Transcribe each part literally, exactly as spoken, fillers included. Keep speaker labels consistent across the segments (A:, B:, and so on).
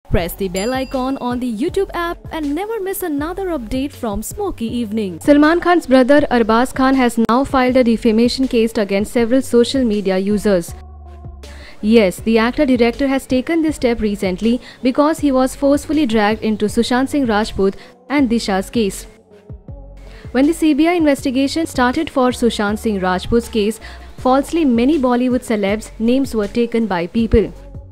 A: Press the bell icon on the YouTube app and never miss another update from Smoky Evening. Salman Khan's brother Arbaz Khan has now filed a defamation case against several social media users. Yes, the actor-director has taken this step recently because he was forcefully dragged into Sushant Singh Rajput and Disha's case. When the C B I investigation started for Sushant Singh Rajput's case, falsely many Bollywood celebs' names were taken by people.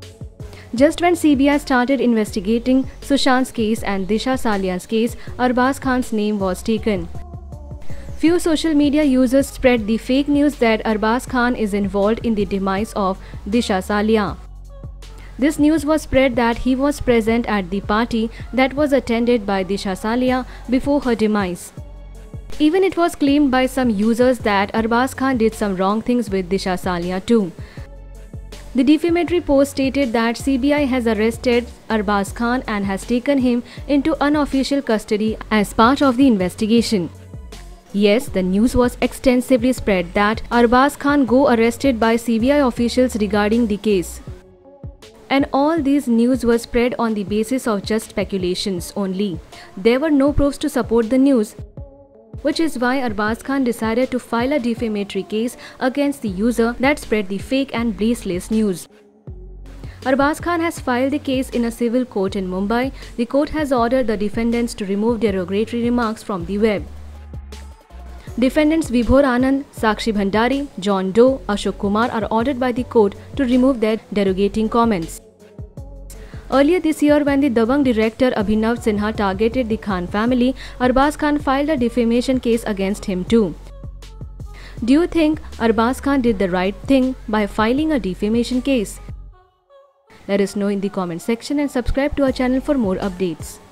A: Just when C B I started investigating Sushant's case and Disha Salian's case, Arbaz Khan's name was taken. Few social media users spread the fake news that Arbaz Khan is involved in the demise of Disha Salia. This news was spread that he was present at the party that was attended by Disha Salia before her demise. Even it was claimed by some users that Arbaz Khan did some wrong things with Disha Salia too. The defamatory post stated that C B I has arrested Arbaz Khan and has taken him into unofficial custody as part of the investigation. Yes, the news was extensively spread that Arbaz Khan go arrested by C B I officials regarding the case. And all these news was spread on the basis of just speculations only. There were no proofs to support the news, which is why Arbaz Khan decided to file a defamatory case against the user that spread the fake and baseless news. Arbaz Khan has filed the case in a civil court in Mumbai. The court has ordered the defendants to remove derogatory remarks from the web. Defendants Vibhor Anand, Sakshi Bhandari, John Doe, Ashok Kumar are ordered by the court to remove their derogating comments. Earlier this year, when the Dabangg director Abhinav Sinha targeted the Khan family, Arbaz Khan filed a defamation case against him too. Do you think Arbaz Khan did the right thing by filing a defamation case? Let us know in the comment section and subscribe to our channel for more updates.